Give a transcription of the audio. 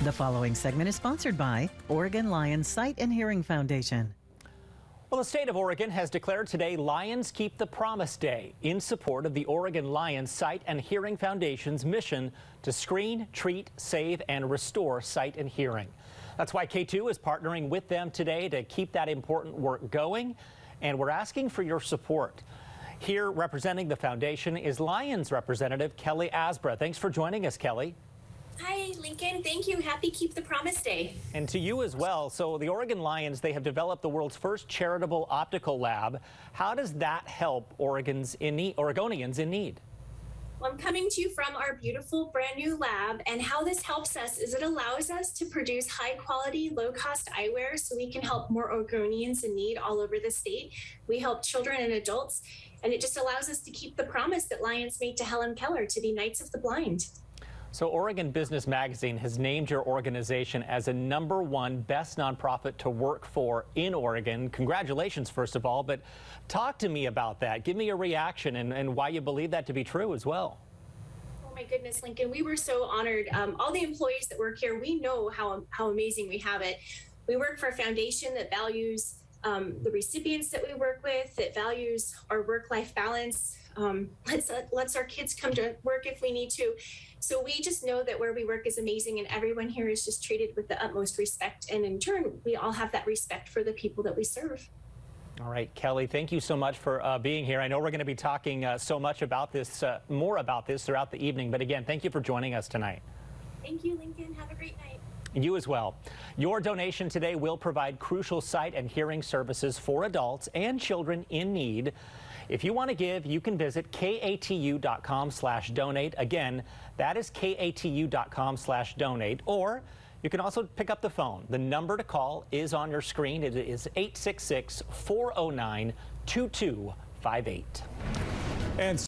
The following segment is sponsored by Oregon Lions Sight and Hearing Foundation. Well, the state of Oregon has declared today Lions Keep the Promise Day in support of the Oregon Lions Sight and Hearing Foundation's mission to screen, treat, save, and restore sight and hearing. That's why K2 is partnering with them today to keep that important work going, and we're asking for your support. Here representing the foundation is Lions representative Kelly Asbra. Thanks for joining us, Kelly. Hi, Lincoln. Thank you. Happy Keep the Promise Day. And to you as well. So the Oregon Lions, they have developed the world's first charitable optical lab. How does that help Oregonians in need? Well, I'm coming to you from our beautiful brand new lab, and how this helps us is it allows us to produce high quality, low cost eyewear so we can help more Oregonians in need all over the state. We help children and adults, and it just allows us to keep the promise that Lions made to Helen Keller to be Knights of the Blind. So Oregon Business Magazine has named your organization as a #1 best nonprofit to work for in Oregon. Congratulations, first of all, but talk to me about that. Give me your reaction and why you believe that to be true as well. Oh my goodness, Lincoln, we were so honored. All the employees that work here, we know how amazing we have it. We work for a foundation that values the recipients that we work with, that values our work-life balance, lets our kids come to work if we need to. So we just know that where we work is amazing, and everyone here is just treated with the utmost respect. And in turn, we all have that respect for the people that we serve. All right, Kelly, thank you so much for being here. I know we're going to be talking so much about this, more about this throughout the evening. But again, thank you for joining us tonight. Thank you, Lincoln. Have a great night. You as well. Your donation today will provide crucial sight and hearing services for adults and children in need. If you want to give, you can visit katu.com/donate. Again, that is katu.com/donate. Or you can also pick up the phone. The number to call is on your screen. It is 866-409-2258. And